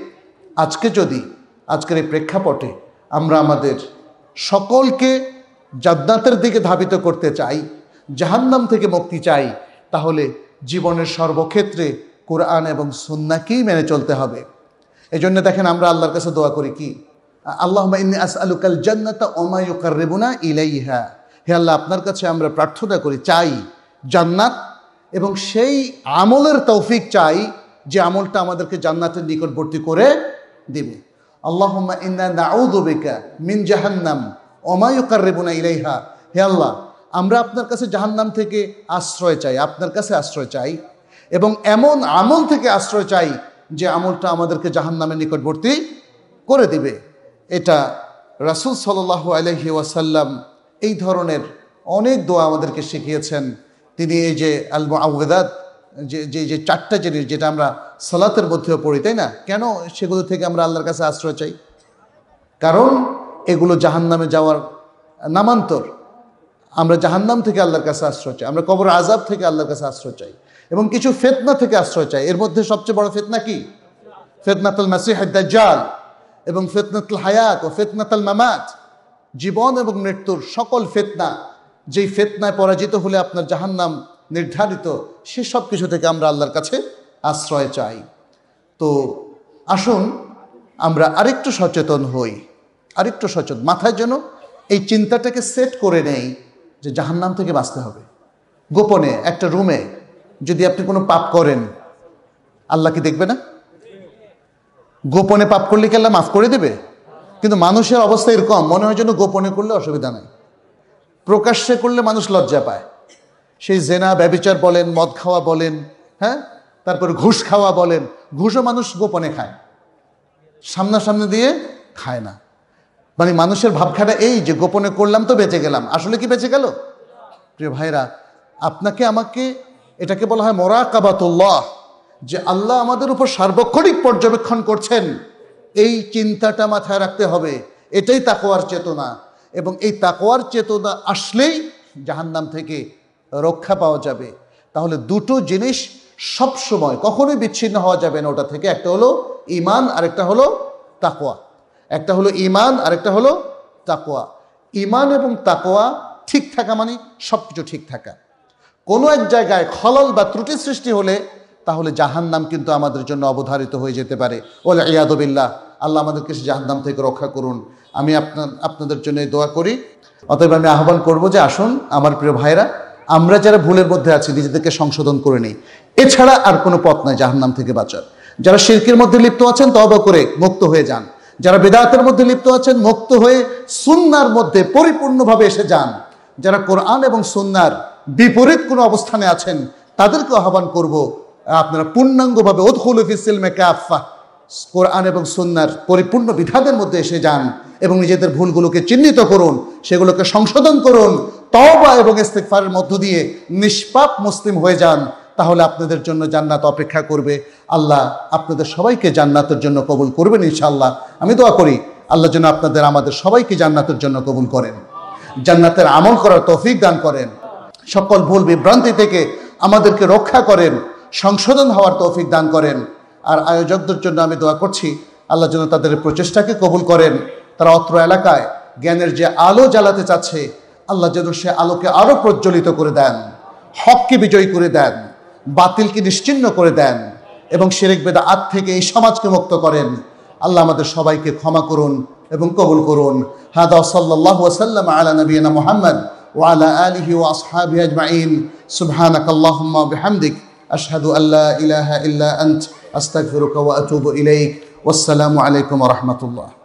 আজকের এই প্রেক্ষাপটে আমরা আমাদের সকলকে জান্নাতের দিকে ধাবিত করতে চাই, জাহান্নাম থেকে মুক্তি চাই, তাহলে জীবনের সর্বক্ষেত্রে কোরআন এবং সুন্নাহকেই মেনে চলতে হবে। এই জন্য দেখেন আমরা আল্লাহর কাছে দোয়া করি কি, আল্লাহুম্মা ইন্নী আসআলুকাল জান্নাতা ওয়া মা ইউকাররিবুনা ইলাইহা। হে আল্লাহ, আপনার কাছে আমরা প্রার্থনা করি, চাই জান্নাত এবং সেই আমলের তৌফিক চাই যে আমলটা আমাদেরকে জান্নাতের নিকটবর্তী করে দিবে। আল্লাহুম্মা ইন্না নাউযু বিকা মিন জাহান্নাম ওয়া মা ইউকাররিবুনা ইলাইহা। হে আল্লাহ, আমরা আপনার কাছে জাহান্নাম থেকে আশ্রয় চাই, আপনার কাছে আশ্রয় চাই, এবং এমন আমল থেকে আশ্রয় চাই যে আমলটা আমাদেরকে জাহান্নামের নিকটবর্তী করে দিবে। এটা রাসূল সাল্লাল্লাহু আলাইহি ওয়াসাল্লাম এই ধরনের অনেক দোয়া আমাদেরকে শিখিয়েছেন। তিনি এই যে আল মুআউযিযাত, যে চারটা জিনিস যেটা আমরা সালাতের মধ্যেও পড়ি, তাই না? কেন সেগুলো থেকে আমরা আল্লাহর কাছে আশ্রয় চাই? কারণ এগুলো জাহান্নামে যাওয়ার নামান্তর। আমরা জাহান্নাম থেকে আল্লাহর কাছে আশ্রয় চাই, আমরা কবর আযাব থেকে আল্লাহর কাছে আশ্রয় চাই, এবং কিছু ফিতনা থেকে আশ্রয় চাই। এর মধ্যে সবচেয়ে বড় ফিতনা কি? ফিতনাতুল মাসিহুদ দাজ্জাল, এবং ফিতনাতুল হায়াত ও ফিতনাতুল মামাত, জীবন এবং মৃত্যুর সকল ফিতনা। যেই ফিতনায় পরাজিত হলে আপনার জাহান্নাম নির্ধারিত, সে সব কিছু থেকে আমরা আল্লাহর কাছে আশ্রয় চাই। তো আসুন আমরা আরেকটু সচেতন হই, মাথায় যেন এই চিন্তাটাকে সেট করে নেই যে জাহান্নাম থেকে বাঁচতে হবে। গোপনে একটা রুমে যদি আপনি কোনো পাপ করেন, আল্লাহ কি দেখবে না? গোপনে পাপ করলে কি আল্লাহ মাফ করে দেবে? কিন্তু মানুষের অবস্থা এরকম, মনে হয় যেন গোপনে করলে অসুবিধা নেই, প্রকাশ্যে করলে মানুষ লজ্জা পায়। সেই জেনা, ব্যভিচার বলেন, মদ খাওয়া বলেন, হ্যাঁ, তারপর ঘুষ খাওয়া বলেন। ঘুষও মানুষ গোপনে খায়, সামনাসামনি দিয়ে খায় না। মানে মানুষের ভাবখানা এই যে গোপনে করলাম তো বেঁচে গেলাম। আসলে কি বেঁচে গেল? প্রিয় ভাইরা, আপনাকে আমাকে, এটাকে বলা হয় মুরাকাবাতুল্লাহ, যে আল্লাহ আমাদের উপর সার্বক্ষণিক পর্যবেক্ষণ করছেন। এই চিন্তাটা মাথায় রাখতে হবে। এটাই তাকওয়ার চেতনা, এবং এই তাকওয়ার চেতনা আসলেই জাহান্নাম থেকে রক্ষা পাওয়া যাবে। তাহলে দুটো জিনিস সবসময় কখনোই বিচ্ছিন্ন হওয়া যাবে না ওটা থেকে। একটা হলো ঈমান, আরেকটা হলো তাকওয়া। একটা হলো ঈমান, আরেকটা হলো তাকওয়া। ঈমান এবং তাকওয়া ঠিক থাকা মানে সব কিছু ঠিক থাকা। কোনো এক জায়গায় খলল বা ত্রুটি সৃষ্টি হলে তাহলে জাহান্নাম কিন্তু আমাদের জন্য অবধারিত হয়ে যেতে পারে। ওয়াল ইয়াদু বিল্লাহ, আল্লাহ আমাদেরকে জাহান্নাম থেকে রক্ষা করুন। আমি আপনাদের জন্য দোয়া করি। অতএব আমি আহ্বান করব যে আসুন আমার প্রিয় ভাইরা, আমরা যারা ভুলের মধ্যে আছি নিজেদেরকে সংশোধন করে নিই। এছাড়া আর কোনো পথ নাই জাহান্নাম থেকে বাঁচার। যারা শিরকের মধ্যে লিপ্ত আছেন তওবা করে মুক্ত হয়ে যান। যারা বিদআতের মধ্যে লিপ্ত আছেন মুক্ত হয়ে সুন্নাহর মধ্যে পরিপূর্ণভাবে এসে যান। যারা কোরআন এবং সুন্নাহর বিপরীত কোনো অবস্থানে আছেন তাদেরকে আহ্বান করব, আপনারা পূর্ণাঙ্গভাবে উদখুলু ফিস সিলমি কাফা, কোরআন এবং সুন্নাহর পরিপূর্ণ বিধানের মধ্যে এসে যান এবং নিজেদের ভুলগুলোকে চিহ্নিত করুন, সেগুলোকে সংশোধন করুন, তওবা এবং ইস্তিগফারের মধ্য দিয়ে নিষ্পাপ মুসলিম হয়ে যান, তাহলে আপনাদের জন্য জান্নাত অপেক্ষা করবে। আল্লাহ আপনাদের সবাইকে জান্নাতের জন্য কবুল করবেন ইনশাআল্লাহ। আমি দোয়া করি আল্লাহ যেন আপনাদের আমাদের সবাইকে জান্নাতের জন্য কবুল করেন, জান্নাতের আমল করার তৌফিক দান করেন, সকল ভুল বিভ্রান্তি থেকে আমাদেরকে রক্ষা করেন, সংশোধন হওয়ার তৌফিক দান করেন। আর আয়োজকদের জন্য আমি দোয়া করছি আল্লাহ যেন তাদের প্রচেষ্টাকে কবুল করেন। তারা অত্র এলাকায় জ্ঞানের যে আলো জ্বালাতে চাচ্ছে, আল্লাহ যেন সে আলোকে আরও প্রজ্বলিত করে দেন, হককে বিজয়ী করে দেন, বাতিলকে নিশ্চিহ্ন করে দেন এবং শিরক বিদআত থেকে এই সমাজকে মুক্ত করেন। আল্লাহ আমাদের সবাইকে ক্ষমা করুন এবং কবুল করুন। হাদা সাল্লাল্লাহু ওয়া সাল্লাম আলা নবিয়িনা মুহাম্মদ ওয়া আলা আলিহি ওয়া আসহাবিহি আজমাইন। সুবহানাকাল্লাহুম্মা ওয়া বিহামদিক আশহাদু আল্লা ইলাহা ইল্লা আনত আস্তাগফিরুকা ওয়া আতুবু ইলাইক। ওয়াসসালামু আলাইকুম ওয়া রাহমাতুল্লাহ।